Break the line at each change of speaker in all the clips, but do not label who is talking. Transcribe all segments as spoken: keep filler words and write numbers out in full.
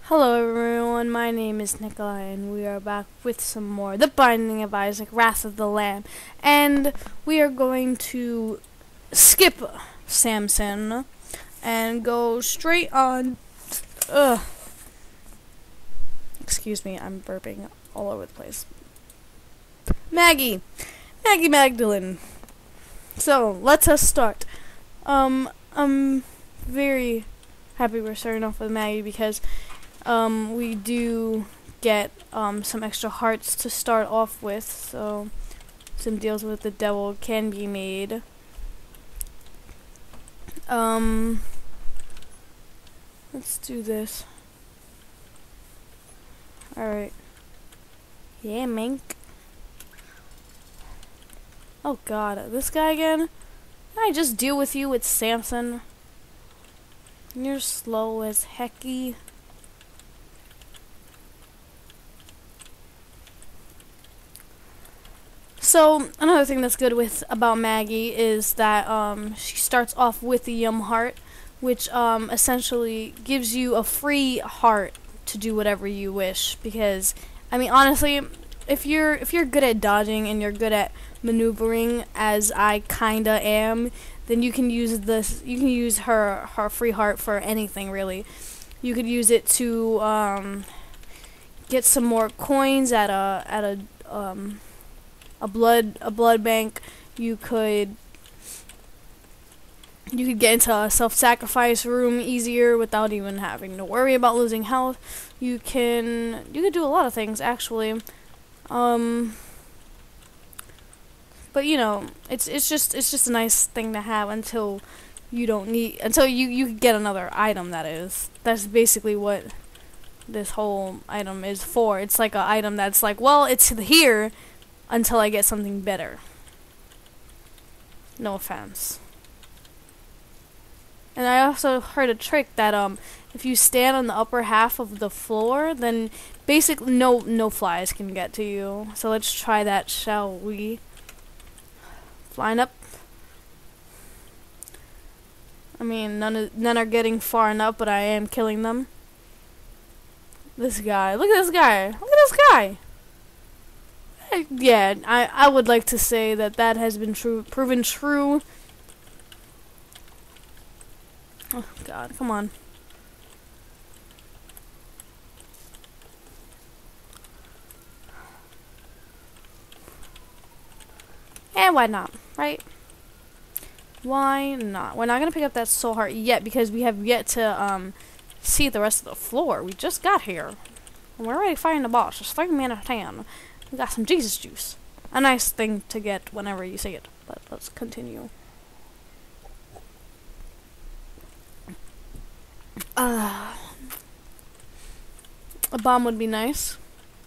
Hello everyone, my name is Nikolai and we are back with some more The Binding of Issac, Wrath of the Lamb. And we are going to skip Samson and go straight on... Ugh. Excuse me, I'm burping all over the place. Maggie! Maggie Magdalene. So, let's us start. Um, I'm very happy we're starting off with Maggie because... Um, we do get um, some extra hearts to start off with, so some deals with the devil can be made. Um, let's do this. Alright. Yeah, mink. Oh god, this guy again? Can I just deal with you with Samson? You're slow as hecky. So, another thing that's good with about Maggie is that um, she starts off with the Yum Heart, which um, essentially gives you a free heart to do whatever you wish. Because, I mean, honestly, if you're if you're good at dodging and you're good at maneuvering, as I kinda am, then you can use this. You can use her her free heart for anything really. You could use it to um, get some more coins at a at a um, a blood a blood bank. You could you could get into a self-sacrifice room easier without even having to worry about losing health. You can you could do a lot of things actually. Um but you know, it's it's just it's just a nice thing to have until you don't need until you you get another item. That is that's basically what this whole item is for. It's like an item that's like, well, it's here until I get something better. No offense. And I also heard a trick that um if you stand on the upper half of the floor, then basically no no flies can get to you. So let's try that, shall we? Flying up. I mean, none of, none are getting far enough, but I am killing them. This guy, look at this guy. Look at this guy. Yeah, I, I would like to say that that has been true, proven true. Oh, God, come on. And why not, right? Why not? We're not going to pick up that soul heart yet because we have yet to um see the rest of the floor. We just got here. And we're already fighting the boss. It's three men out of ten. We got some Jesus juice. A nice thing to get whenever you see it. But let's continue. Uh, a bomb would be nice.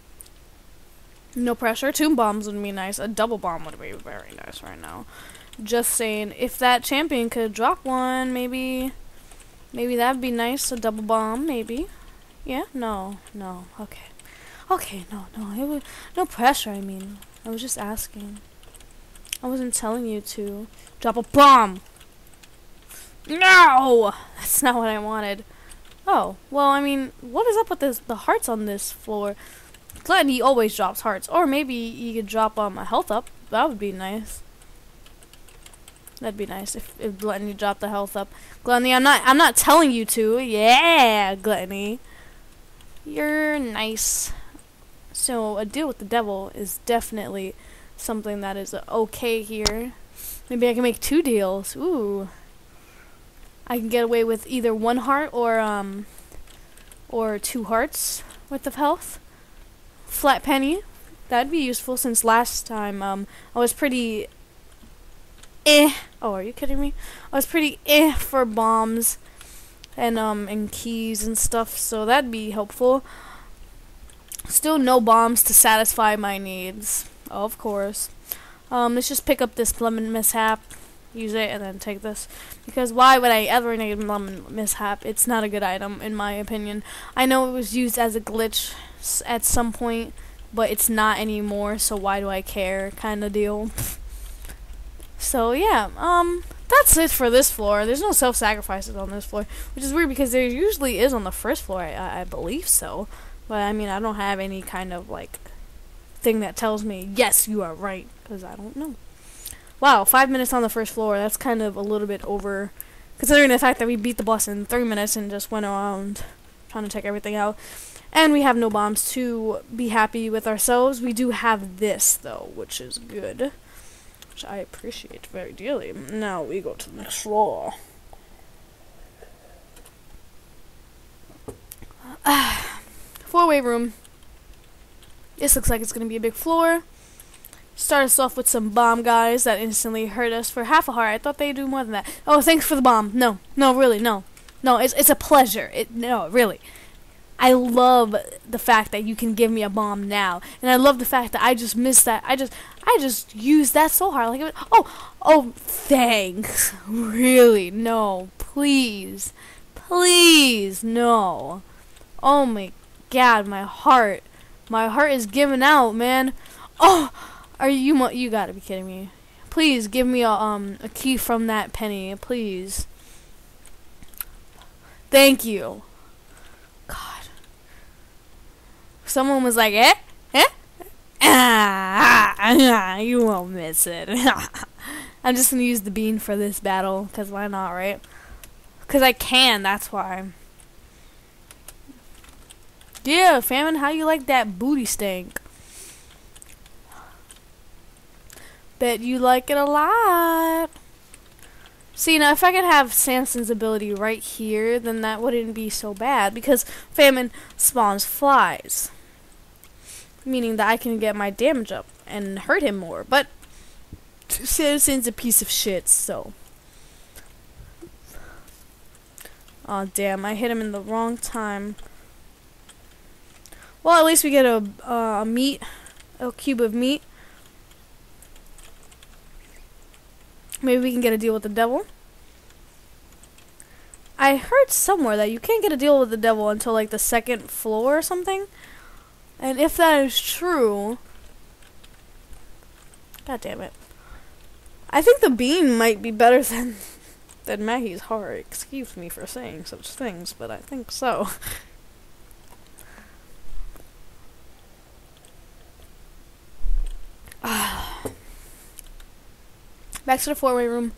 No pressure. Two bombs would be nice. A double bomb would be very nice right now. Just saying, if that champion could drop one, maybe, maybe that'd be nice. A double bomb, maybe. Yeah? No. No. Okay. Okay, no, no, it was no pressure. I mean, I was just asking. I wasn't telling you to drop a bomb. No, that's not what I wanted. Oh, well, I mean, what is up with this? The hearts on this floor. Gluttony always drops hearts, or maybe you could drop um a health up. That would be nice. That'd be nice if if Gluttony dropped the health up. Gluttony, I'm not I'm not telling you to. Yeah, Gluttony, you're nice. So, a deal with the devil is definitely something that is uh, okay here. Maybe I can make two deals. Ooh. I can get away with either one heart or, um, or two hearts worth of health. Flat penny. That'd be useful since last time, um, I was pretty eh. Oh, are you kidding me? I was pretty eh for bombs and, um, and keys and stuff, so that'd be helpful. Still no bombs to satisfy my needs, of course. Um, let's just pick up this lemon mishap, use it, and then take this. Because why would I ever need lemon mishap? It's not a good item, in my opinion. I know it was used as a glitch s at some point, but it's not anymore, so why do I care, kind of deal. So yeah, um, that's it for this floor. There's no self-sacrifices on this floor, which is weird because there usually is on the first floor. I, I believe so, but I mean I don't have any kind of like thing that tells me yes you are right because I don't know. Wow, five minutes on the first floor. That's kind of a little bit over, considering the fact that we beat the boss in three minutes and just went around trying to check everything out. And we have no bombs to be happy with ourselves. We do have this, though, which is good. Which I appreciate very dearly. Now we go to the next floor. Four-way room. This looks like it's going to be a big floor. Start us off with some bomb guys that instantly hurt us for half a heart. I thought they'd do more than that. Oh, thanks for the bomb. No, no, really, no. No, it's, it's a pleasure. It, no, really. I love the fact that you can give me a bomb now, and I love the fact that I just missed that. I just, I just used that so hard. Like, it was, oh, oh, thanks. Really, no, please, please, no. Oh my God, my heart, my heart is giving out, man. Oh, are you? You gotta be kidding me. Please give me a um a key from that penny, please. Thank you. Someone was like, eh? Eh? Ah, ah, you won't miss it. I'm just gonna use the bean for this battle, because why not, right? Because I can, that's why. Yeah, Famine, how you like that booty stank? Bet you like it a lot. See, now if I could have Samson's ability right here, then that wouldn't be so bad, because Famine spawns flies. Meaning that I can get my damage up and hurt him more. But Samson's a piece of shit, so. Aw, damn, I hit him in the wrong time. Well, at least we get a, uh, a meat, a cube of meat. Maybe we can get a deal with the devil. I heard somewhere that you can't get a deal with the devil until like the second floor or something. And if that is true, God damn it, I think the bean might be better than than Maggie's heart. Excuse me for saying such things, but I think so. Back to the four-way room.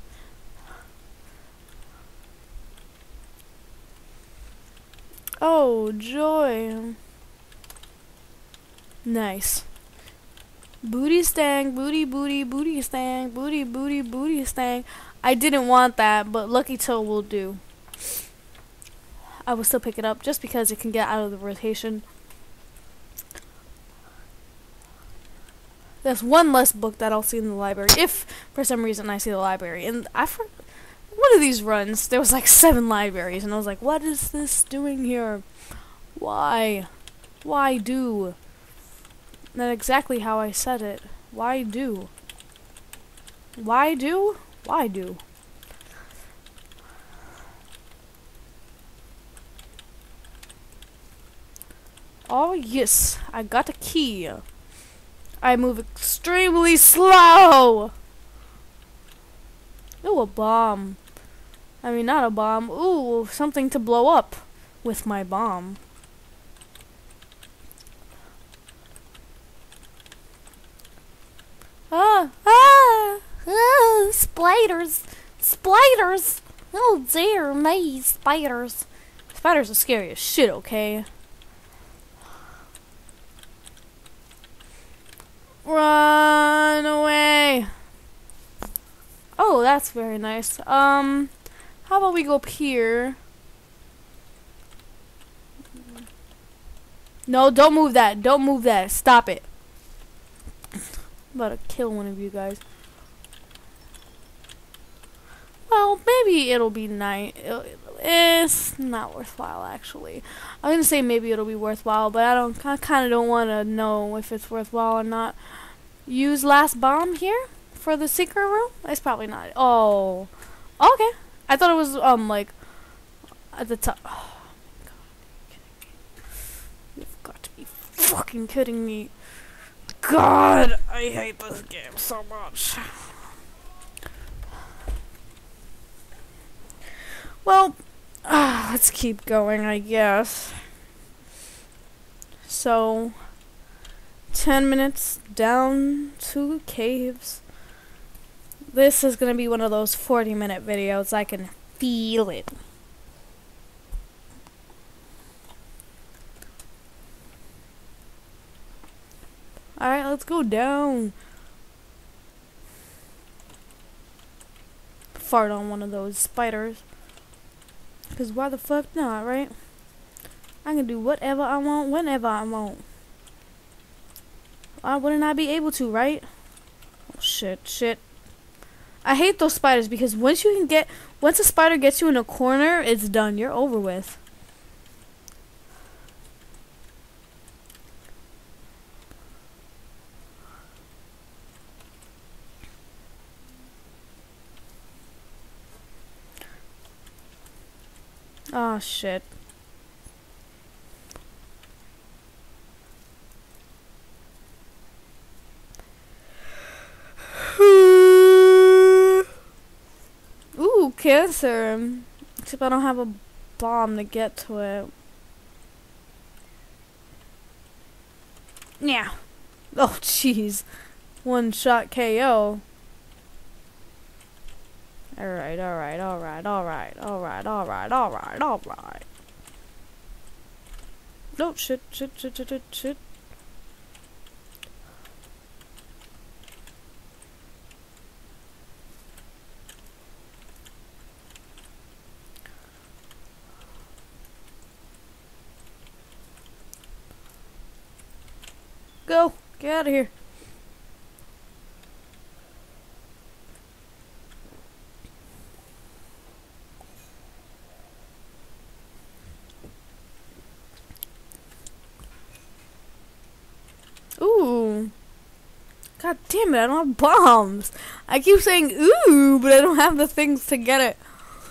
Oh, joy. Nice. Booty stang, booty, booty, booty stang, booty, booty, booty stang. I didn't want that, but Lucky Toe will do. I will still pick it up just because it can get out of the rotation. There's one less book that I'll see in the library, if for some reason I see the library. And I for one of these runs, there was like seven libraries, and I was like, what is this doing here? Why? Why do? Not exactly how I said it. Why do? Why do? Why do? Oh yes, I got a key. I move extremely slow. Ooh, a bomb. I mean, not a bomb. Ooh, something to blow up with my bomb. Ah, ah, ah, spiders, spiders. Oh dear me, spiders. Spiders are scary as shit, okay? Run away. Oh, that's very nice. Um, how about we go up here? No, don't move that. Don't move that. Stop it. I'm about to kill one of you guys. Well, maybe it'll be nice. It's not worthwhile, actually. I'm gonna say maybe it'll be worthwhile, but I don't. I kind of don't want to know if it's worthwhile or not. Use last bomb here for the secret room. It's probably not. Oh, okay. I thought it was um like at the top. Oh my God! You've got to be fucking kidding me. God, I hate this game so much. Well, uh, let's keep going, I guess. So, ten minutes down to caves. This is gonna be one of those forty minute videos. I can feel it. Alright, let's go down. Fart on one of those spiders. Because why the fuck not, right? I can do whatever I want, whenever I want. Why wouldn't I be able to, right? Oh, shit, shit. I hate those spiders because once you can get, once a spider gets you in a corner, it's done. You're over with. Oh, shit. Ooh, cancer. Except I don't have a bomb to get to it. Yeah. Oh, jeez. One shot K O. Alright, alright, alright, alright, alright, alright, alright, alright. No, shit, shit, shit, shit, shit, shit. Go! Get out of here. Ooh. God damn it, I don't have bombs. I keep saying ooh, but I don't have the things to get it.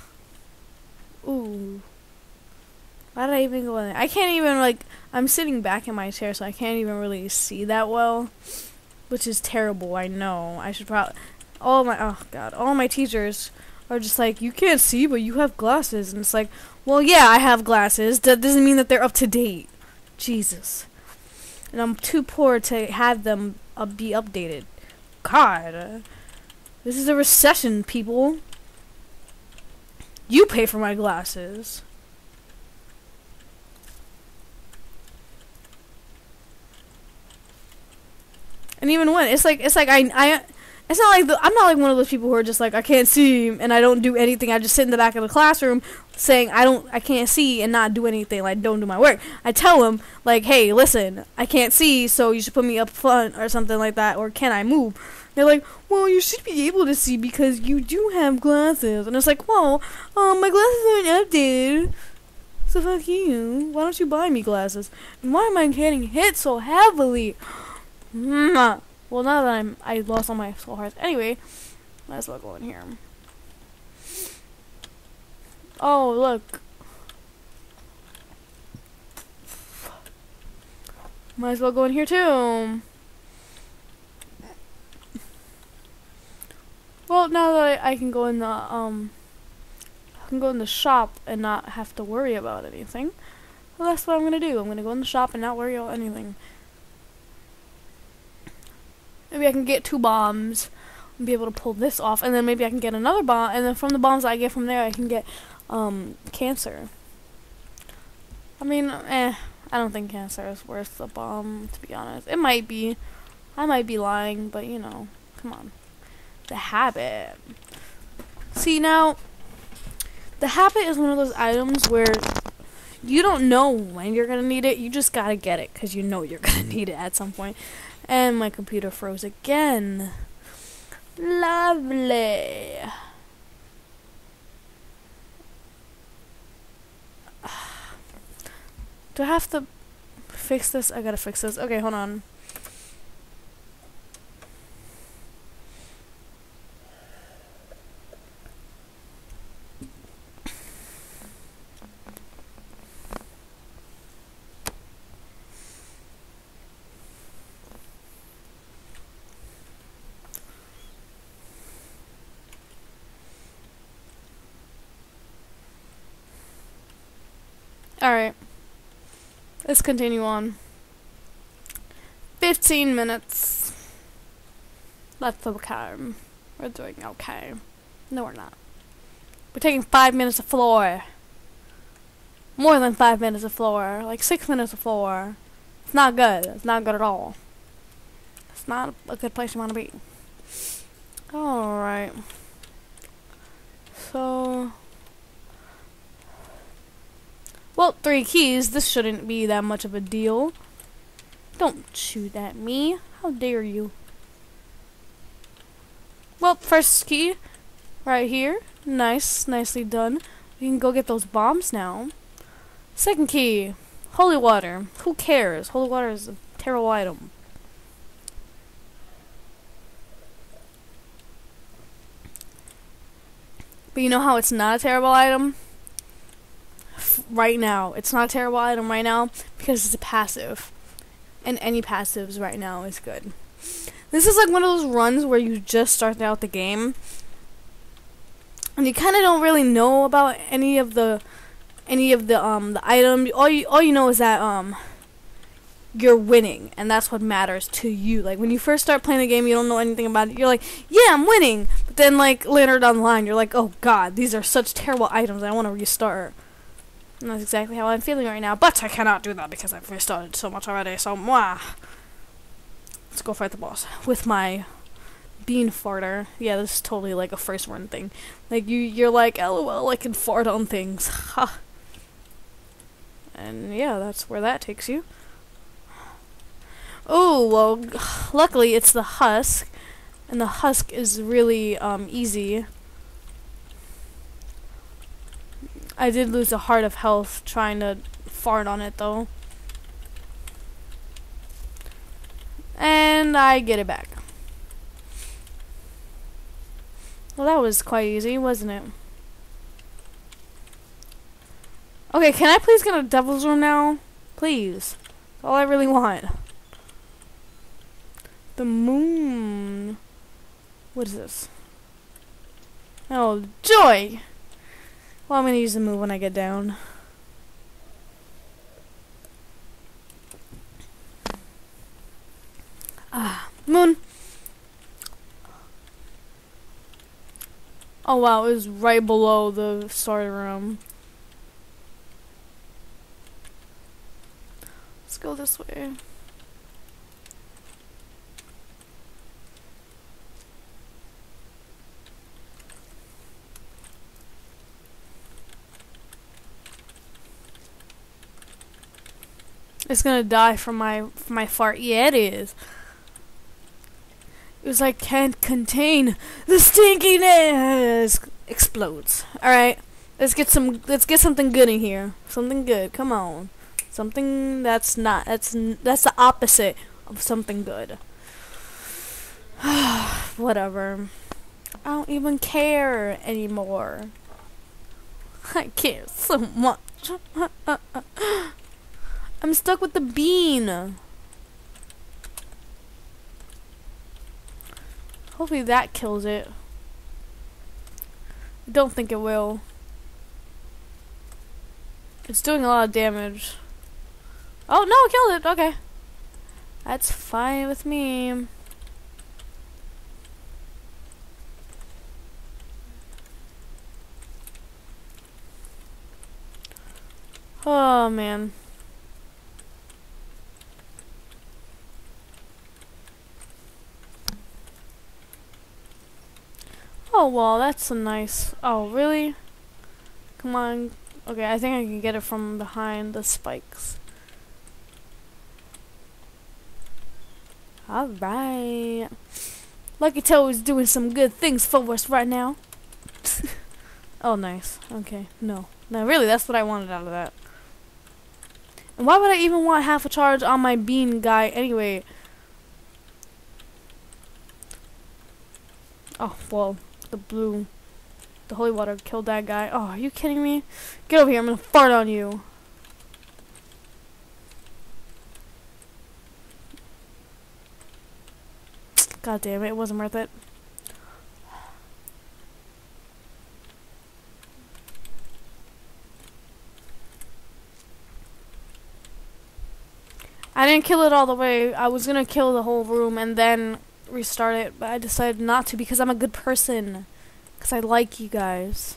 Ooh. Why did I even go in there? I can't even, like, I'm sitting back in my chair, so I can't even really see that well. Which is terrible, I know. I should probably... All my... Oh, God. All my teachers are just like, you can't see, but you have glasses. And it's like, well, yeah, I have glasses. That doesn't mean that they're up to date. Jesus. And I'm too poor to have them uh, be updated. God. Uh, this is a recession, people. You pay for my glasses. And even when it's like it's like I I it's not like the, I'm not like one of those people who are just like I can't see and I don't do anything. I just sit in the back of the classroom saying I don't I can't see and not do anything, like don't do my work. I tell them like, hey, listen, I can't see, so you should put me up front or something like that, or can I move? They're like, well, you should be able to see because you do have glasses. And it's like, well, um, my glasses aren't updated. So fuck you. Why don't you buy me glasses? And why am I getting hit so heavily? Well, now that I'm, I lost all my soul hearts. Anyway, might as well go in here. Oh, look. Might as well go in here too. Well, now that I, I can go in the, um, I can go in the shop and not have to worry about anything. Well, that's what I'm gonna do. I'm gonna go in the shop and not worry about anything. Maybe I can get two bombs and be able to pull this off, and then maybe I can get another bomb, and then from the bombs I get from there I can get um cancer. I mean, eh, I don't think cancer is worth the bomb, to be honest. It might be. I might be lying, but you know, come on. The habit. See, now, the habit is one of those items where you don't know when you're gonna need it, you just gotta get it, because you know you're gonna need it at some point. And my computer froze again. Lovely. Do I have to fix this? I gotta fix this. Okay, hold on. Alright. Let's continue on. Fifteen minutes. That's okay. We're doing okay. No, we're not. We're taking five minutes of floor. More than five minutes of floor. Like six minutes of floor. It's not good. It's not good at all. It's not a good place you want to be. Alright. So... Well, three keys. This shouldn't be that much of a deal. Don't shoot at me. How dare you? Well, first key. Right here. Nice. Nicely done. We can go get those bombs now. Second key. Holy water. Who cares? Holy water is a terrible item. But you know how it's not a terrible item? F right now. It's not a terrible item right now because it's a passive. And any passives right now is good. This is like one of those runs where you just start out the game. And you kind of don't really know about any of the any of the um the item. All you all you know is that um you're winning, and that's what matters to you. Like when you first start playing the game, you don't know anything about it. You're like, yeah, I'm winning. But then like later down the line, you're like, oh god, these are such terrible items. I want to restart. And that's exactly how I'm feeling right now. But I cannot do that because I've restarted so much already. So mwah. Let's go fight the boss with my bean farter. Yeah, this is totally like a first run thing. Like you, you're like, lol, I can fart on things. Ha. And yeah, that's where that takes you. Oh, well, luckily it's the husk, and the husk is really um, easy. I did lose a heart of health trying to fart on it, though. And I get it back. Well, that was quite easy, wasn't it? Okay, can I please get a devil's room now? Please. That's all I really want. The moon. What is this? Oh, joy! Well, I'm gonna use the move when I get down. Ah, moon! Oh wow, it was right below the starter room. Let's go this way. It's gonna die from my from my fart. Yeah, it is. It was like can't contain the stinkiness. Explodes. All right, let's get some. Let's get something good in here. Something good. Come on. Something that's not. That's that's the opposite of something good. Whatever. I don't even care anymore. I care so much. I'm stuck with the bean. Hopefully that kills it. I don't think it will. It's doing a lot of damage. Oh no, it killed it. Okay. That's fine with me. Oh man. Oh, well, that's a nice... Oh, really? Come on. Okay, I think I can get it from behind the spikes. Alright. Lucky Toe is doing some good things for us right now. Oh, nice. Okay, no. No, really, that's what I wanted out of that. And why would I even want half a charge on my bean guy anyway? Oh, well... The blue, the holy water killed that guy. Oh, are you kidding me? Get over here, I'm gonna fart on you. God damn it, it wasn't worth it. I didn't kill it all the way. I was gonna kill the whole room and then restart it, but I decided not to because I'm a good person. Because I like you guys.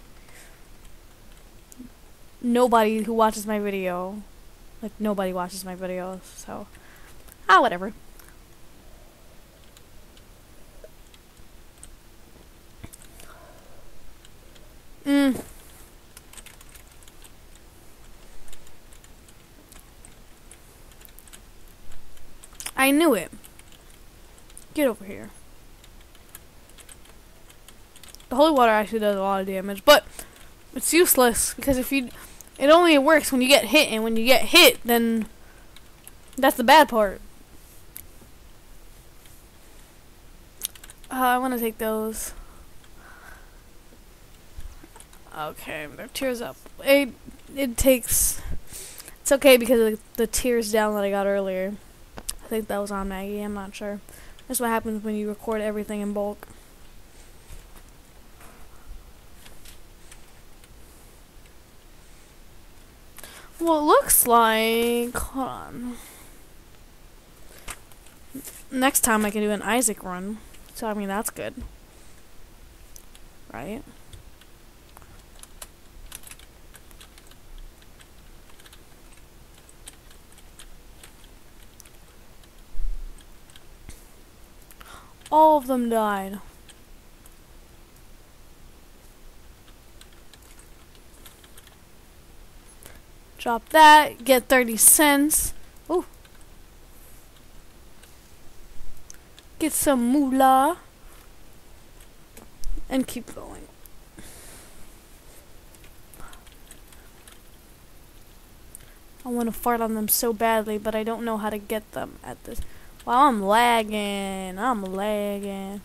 Nobody who watches my video, like nobody watches my videos, so ah, whatever. Mm. I knew it. Get over here. The holy water actually does a lot of damage, but it's useless because if you, it only works when you get hit, and when you get hit, then that's the bad part. Uh, I want to take those. Okay, their tears up. It it takes. It's okay because of the, the tears down that I got earlier. I think that was on Maggie. I'm not sure. That's what happens when you record everything in bulk. Well, it looks like. Hold on. Next time I can do an Isaac run. So, I mean, that's good. Right? All of them died. Drop that, get thirty cents. Ooh. Get some moolah. And keep going. I want to fart on them so badly, but I don't know how to get them at this. Wow, I'm lagging. I'm lagging.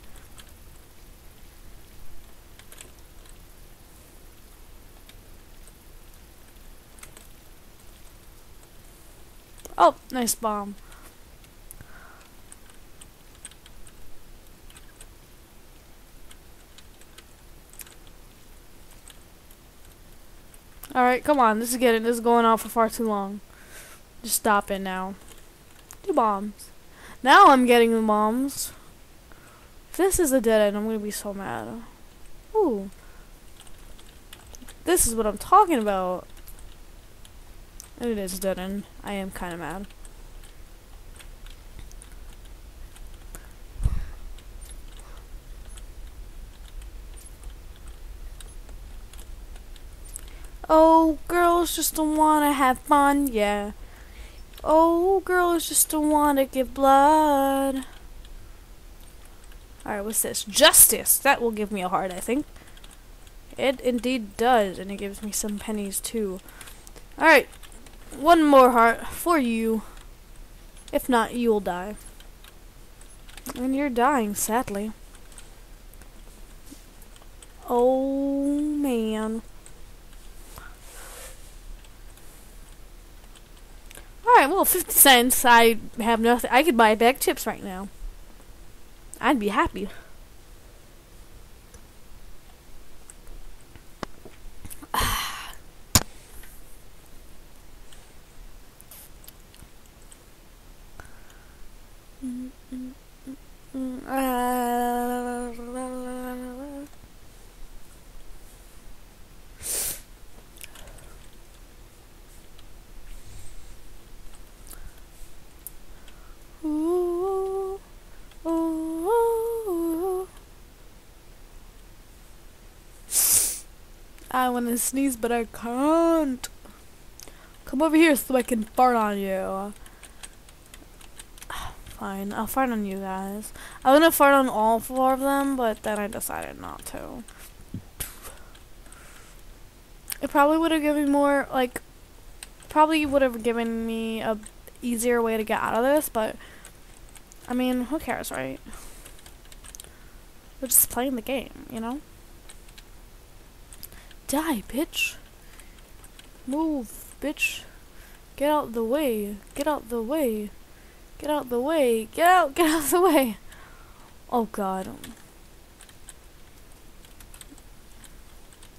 Oh, nice bomb. Alright, come on. This is getting this is going on for far too long. Just stop it now. Two bombs. Now I'm getting the bombs. If this is a dead end, I'm gonna be so mad. Ooh. This is what I'm talking about. It is a dead end. I am kinda mad. Oh, girls just don't wanna have fun, yeah. Oh, girls just don't wanna give blood. Alright, what's this? Justice! That will give me a heart, I think. It indeed does, and it gives me some pennies too. Alright, one more heart for you. If not, you'll die. And you're dying, sadly. Oh, man. Alright, well, fifty cents. I have nothing. I could buy a bag of chips right now. I'd be happy. I want to sneeze, but I can't. Come over here so I can fart on you. Fine, I'll fart on you guys. I want to fart on all four of them, but then I decided not to. It probably would have given me more, like, probably would have given me a easier way to get out of this, but, I mean, who cares, right? We're just playing the game, you know? Die, bitch. Move, bitch. Get out the way. Get out the way. Get out the way. Get out. Get out the way. Oh, God.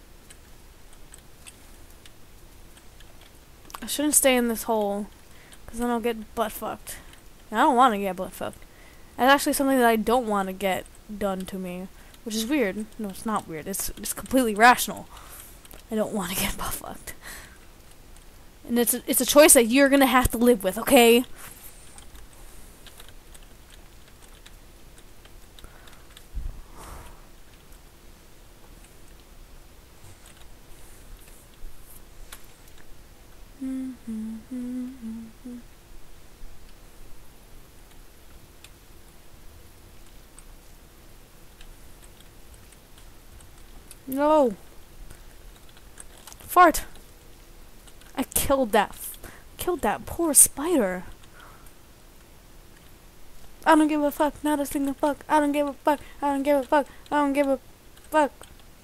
I shouldn't stay in this hole. Because then I'll get butt fucked. And I don't want to get butt fucked. That's actually something that I don't want to get done to me. Which is weird. No, it's not weird. It's, it's completely rational. I don't want to get butt fucked. And it's a, it's a choice that you're going to have to live with, okay? No. Fart. I killed that. F killed that poor spider. I don't give a fuck. Not a single fuck. I don't give a fuck. I don't give a fuck. I don't give a fuck.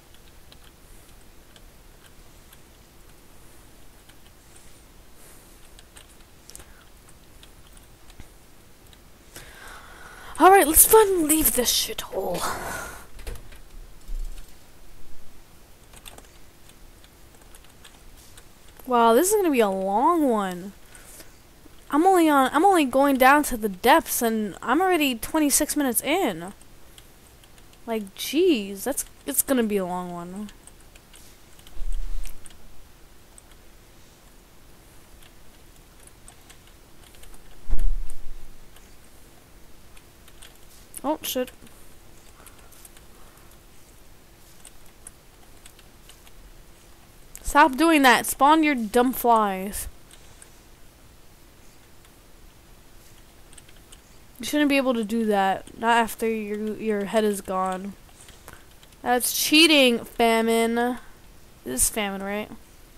Alright, let's fucking leave this shithole. Wow, this is gonna be a long one. I'm only on I'm only going down to the depths and I'm already twenty-six minutes in. Like, jeez, that's it's gonna be a long one. Oh shit. Stop doing that. Spawn your dumb flies. You shouldn't be able to do that. Not after your your head is gone. That's cheating, famine. This is famine, right?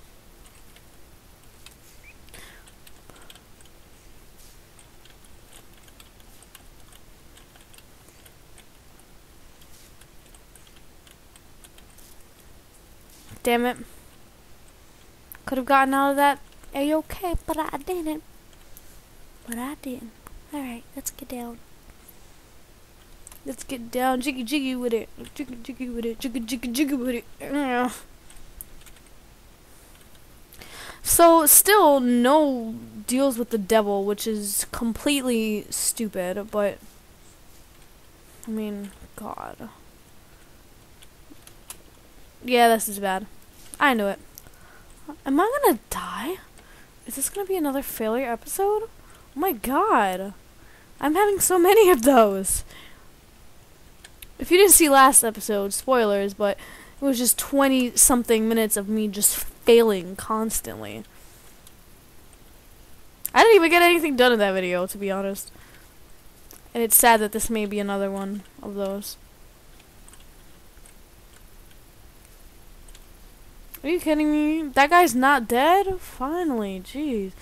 Damn it. Could have gotten out of that A-okay, but I didn't. But I didn't. Alright, let's get down. Let's get down, jiggy jiggy with it. Jiggy jiggy with it. Jiggy jiggy jiggy with it. Yeah. So, still no deals with the devil, which is completely stupid, but I mean, God. Yeah, this is bad. I knew it. Am I gonna die? Is this gonna be another failure episode? Oh my god. I'm having so many of those. If you didn't see last episode, spoilers, but it was just twenty something minutes of me just failing constantly. I didn't even get anything done in that video, to be honest. And it's sad that this may be another one of those. Are you kidding me? That guy's not dead? Finally, jeez.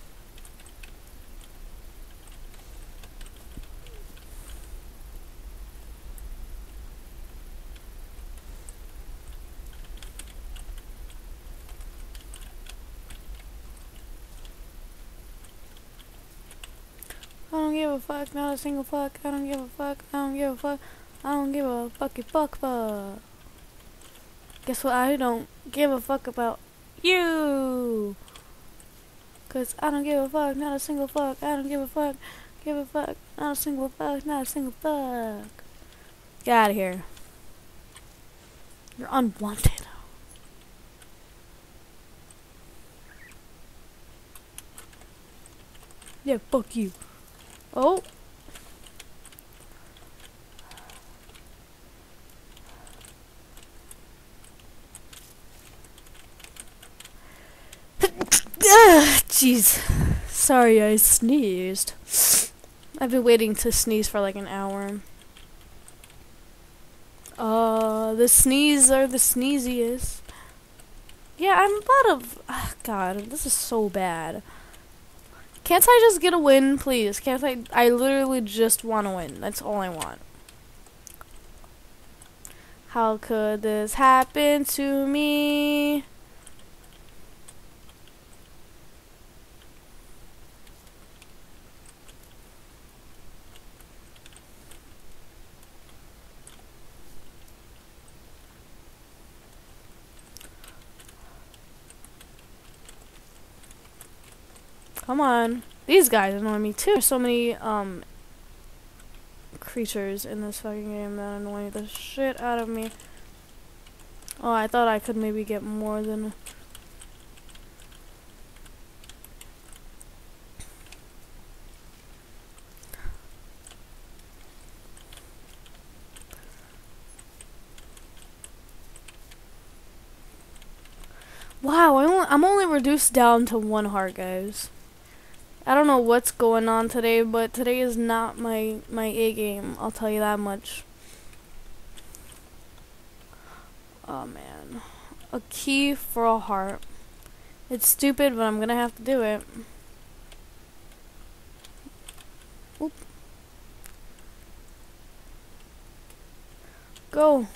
I don't give a fuck, not a single fuck. I don't give a fuck, I don't give a fuck. I don't give a fucky fuck fuck. Guess what? I don't give a fuck about you. Cause I don't give a fuck, not a single fuck. I don't give a fuck, give a fuck, not a single fuck, not a single fuck. Get out of here. You're unwanted. Yeah, fuck you. Oh. Jeez. Sorry, I sneezed. I've been waiting to sneeze for like an hour. Uh, the sneeze are the sneeziest. Yeah, I'm about of. Oh, God, this is so bad. Can't I just get a win, please? Can't I? I literally just want to win. That's all I want. How could this happen to me? Come on. These guys annoy me too. There's so many um creatures in this fucking game that annoy the shit out of me. Oh, I thought I could maybe get more than... Wow, I only, I'm only reduced down to one heart, guys. I don't know what's going on today, but today is not my, my A game, I'll tell you that much. Oh man. A key for a heart. It's stupid, but I'm gonna have to do it. Oop. Go.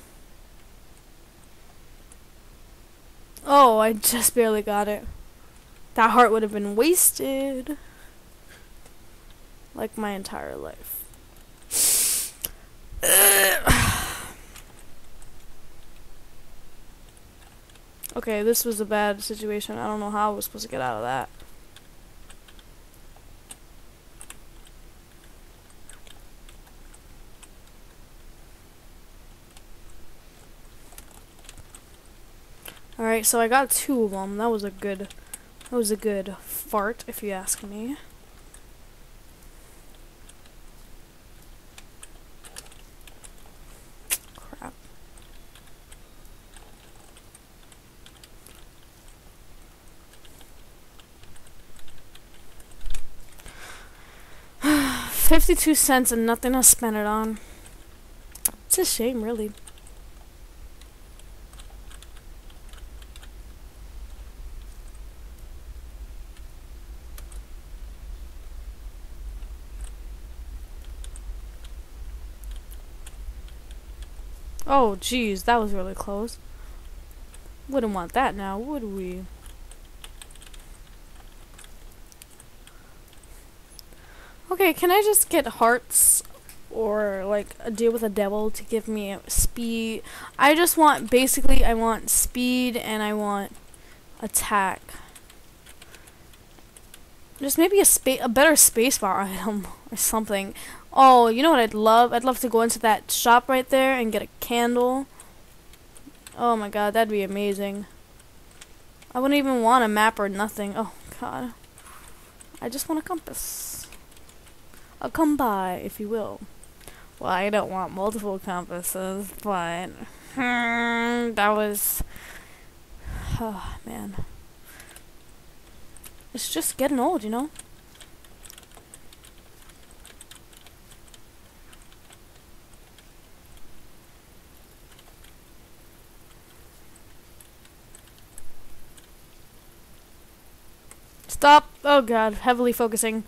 Oh, I just barely got it. That heart would have been wasted. Like my entire life. Okay, this was a bad situation. I don't know how I was supposed to get out of that. Alright, so I got two of them. That was a good, that was a good fart, if you ask me. Crap. Fifty-two cents and nothing to spend it on. It's a shame, really. Oh, jeez, that was really close. Wouldn't want that now, would we? Okay, can I just get hearts or like a deal with a devil to give me speed? I just want, basically, I want speed and I want attack. Just maybe a spa a better spacebar item or something. Oh, you know what I'd love? I'd love to go into that shop right there and get a candle. Oh my god, that'd be amazing. I wouldn't even want a map or nothing. Oh god. I just want a compass. A come by, if you will. Well, I don't want multiple compasses, but hmm, that was... Oh, man. It's just getting old, you know? Stop! Oh god, heavily focusing.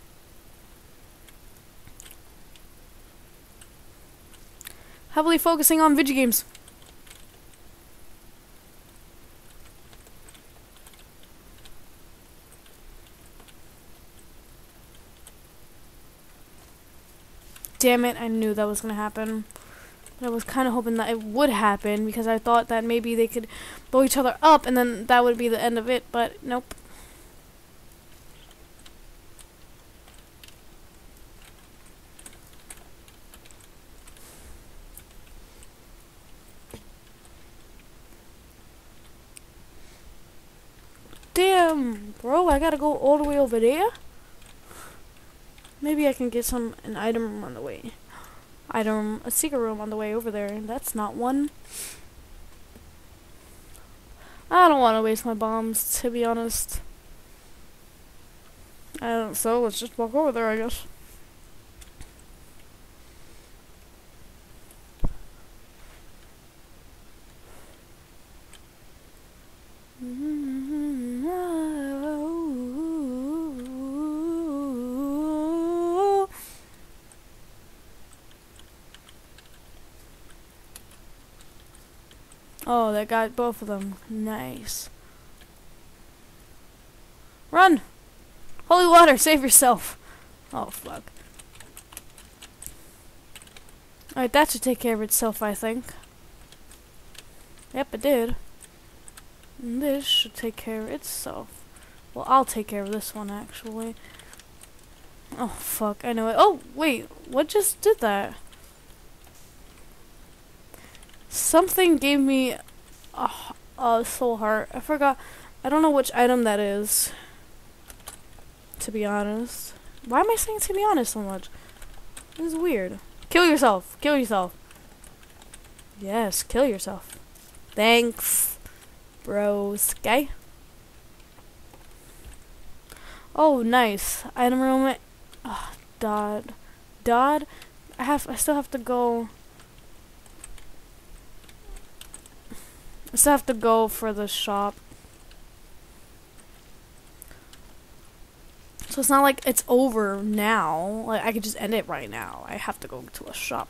Heavily focusing on video games. Damn it, I knew that was gonna happen. But I was kind of hoping that it would happen because I thought that maybe they could blow each other up and then that would be the end of it, but nope. Damn, bro, I gotta go all the way over there? Maybe I can get some an item room on the way. Item, a secret room on the way over there. That's not one. I don't want to waste my bombs, to be honest. I don't, so let's just walk over there, I guess. Oh, that got both of them. Nice. Run! Holy water, save yourself! Oh, fuck. Alright, that should take care of itself, I think. Yep, it did. And this should take care of itself. Well, I'll take care of this one, actually. Oh, fuck, I know it. Oh, wait, what just did that? Something gave me a, a soul heart. I forgot. I don't know which item that is, to be honest. Why am I saying to be honest so much? This is weird. Kill yourself. Kill yourself. Yes, kill yourself. Thanks, bros. Okay. Oh, nice. Item room. Oh, Dodd. Dodd? I have. I still have to go. I still have to go for the shop. So it's not like it's over now. Like I could just end it right now. I have to go to a shop.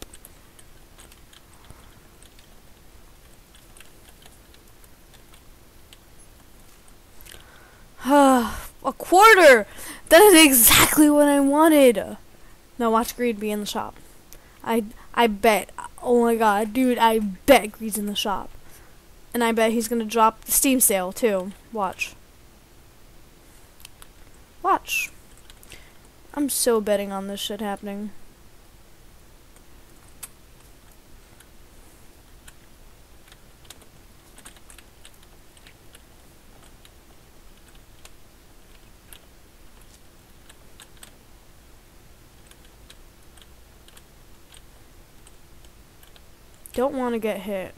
A quarter! That is exactly what I wanted. Now watch Greed be in the shop. I I bet. Oh my god, dude! I bet Greed's in the shop, and I bet he's gonna drop the Steam sale too. Watch. Watch. I'm so betting on this shit happening. Don't want to get hit.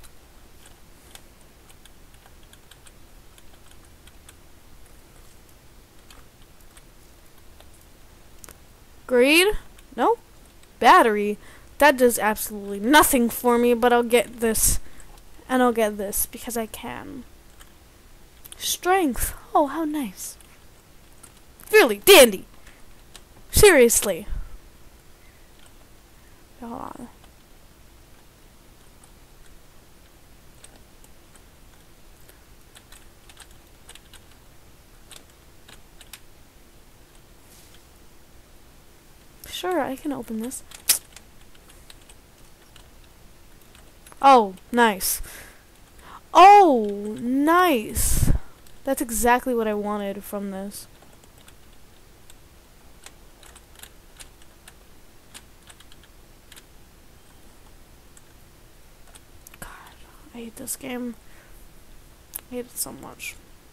Greed? No. Battery? That does absolutely nothing for me, but I'll get this. And I'll get this, because I can. Strength. Oh, how nice. Really, dandy. Seriously. Hold on. Sure, I can open this. Oh, nice. Oh, nice. That's exactly what I wanted from this. God, I hate this game. I hate it so much.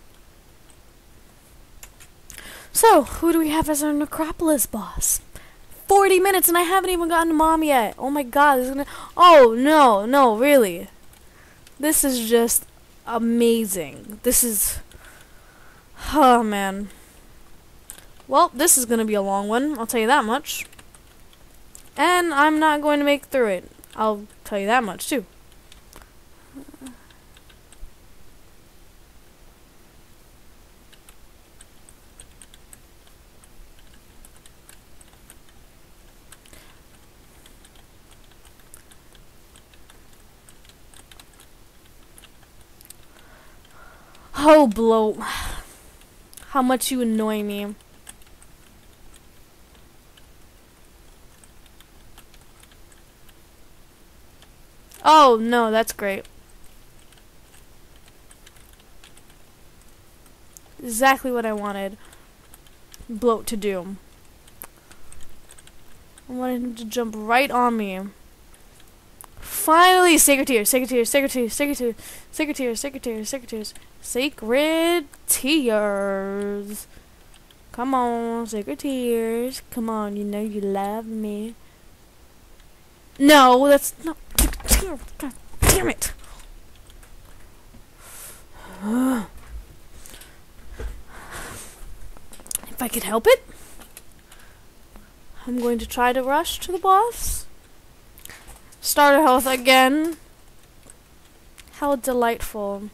So, who do we have as our Necropolis boss? forty minutes and I haven't even gotten to Mom yet. Oh my god, this is gonna... Oh, no, no, really. This is just amazing. This is... Oh, man. Well, this is gonna be a long one, I'll tell you that much. And I'm not going to make it through it. I'll tell you that much, too. Oh, bloat. How much you annoy me. Oh, no, that's great. Exactly what I wanted bloat to do. I wanted him to jump right on me. Finally, sacred tears, sacred tears, sacred tears, sacred tears, sacred tears, sacred tears, sacred tears, sacred tears. Come on, sacred tears. Come on, you know you love me. No, that's not. God damn it. If I could help it, I'm going to try to rush to the boss. Starter health again. How delightful.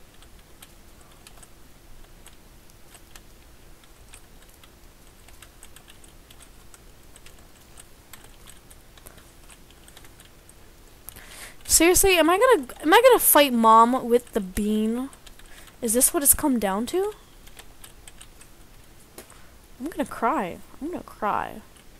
Seriously, am I gonna am I gonna fight Mom with the bean? Is this what it's come down to? I'm gonna cry. I'm gonna cry.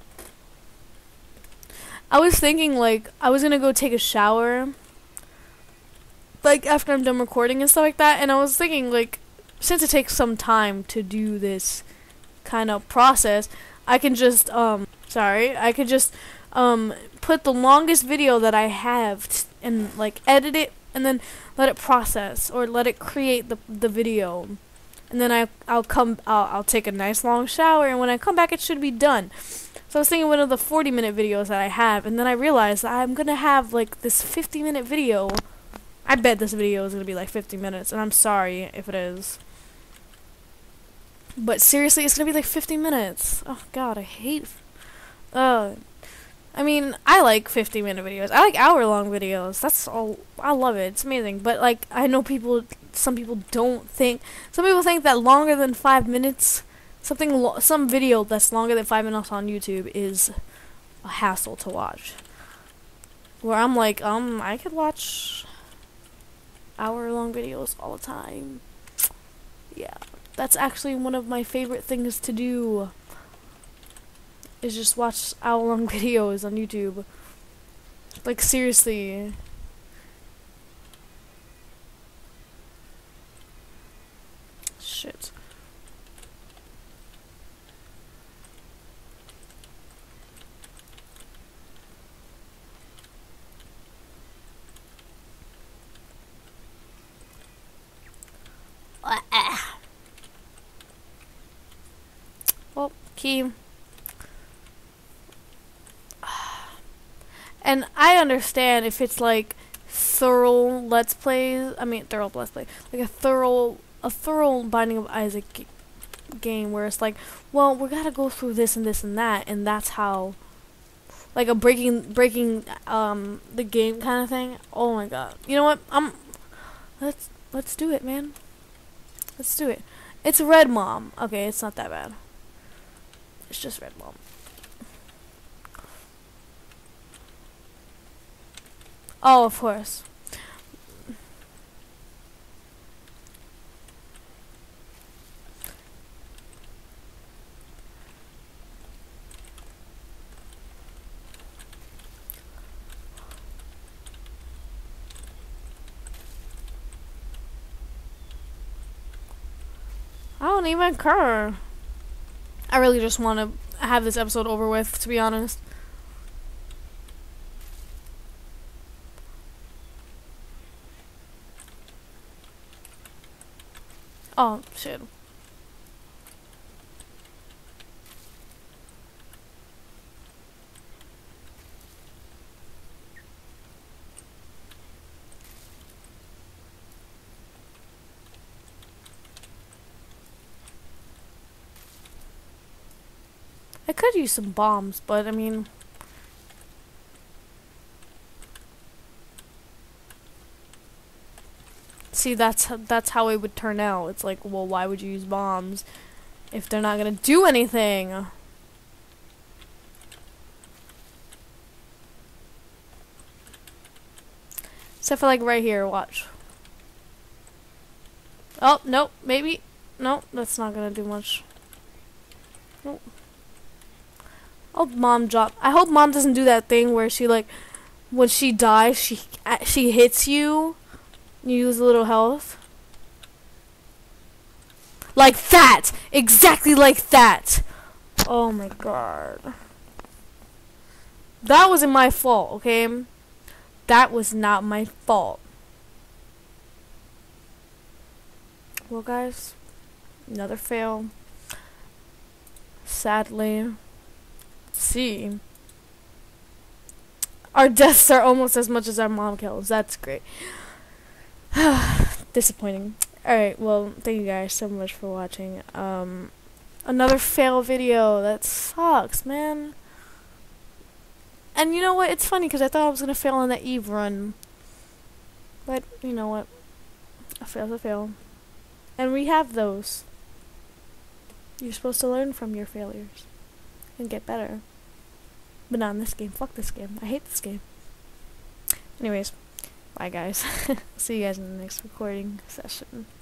I was thinking, like, I was gonna go take a shower, like, after I'm done recording and stuff like that, and I was thinking, like, since it takes some time to do this kind of process, I can just um sorry, I could just um put the longest video that I have t and like edit it and then let it process or let it create the the video. And then I I'll come I'll, I'll take a nice long shower, and when I come back it should be done. So I was thinking one of the forty minute videos that I have, and then I realized that I'm gonna have like this fifty minute video. I bet this video is gonna be like fifty minutes, and I'm sorry if it is. But seriously, it's gonna be like fifty minutes. Oh god, I hate uh I mean, I like fifty minute videos. I like hour long videos. That's all. I love it. It's amazing. But like, I know people, some people don't think, some people think that longer than five minutes, something, lo some video that's longer than five minutes on YouTube is a hassle to watch. Where I'm like, um, I could watch hour long videos all the time. Yeah, that's actually one of my favorite things to do. Is just watch hour-long videos on YouTube. Like, seriously. Shit. Well, key. And I understand if it's like thorough let's plays. I mean thorough let's play, like a thorough a thorough Binding of Isaac g game where it's like, well, we gotta go through this and this and that, and that's how, like a breaking breaking um the game kind of thing. Oh my god! You know what? I'm let's let's do it, man. Let's do it. It's Red Mom. Okay, it's not that bad. It's just Red Mom. Oh, of course. I don't even care. I really just want to have this episode over with, to be honest. Oh, shit. I could use some bombs, but I mean... See, that's that's how it would turn out. It's like, well, why would you use bombs if they're not gonna do anything? Except for like right here, watch. Oh, nope, maybe. Nope, that's not gonna do much. Nope. Oh, mom drop. I hope mom doesn't do that thing where she like, when she dies, she she hits you. You lose a little health. Like that! Exactly like that! Oh my god. That wasn't my fault, okay? That was not my fault. Well, guys, another fail. Sadly. Let's see. Our deaths are almost as much as our mom kills. That's great. Disappointing. Alright, well, thank you guys so much for watching. Um, another fail video. That sucks, man. And you know what? It's funny because I thought I was going to fail on that Eve run. But, you know what? A fail's a fail. And we have those. You're supposed to learn from your failures. And get better. But not in this game. Fuck this game. I hate this game. Anyways. Bye, guys. See you guys in the next recording session.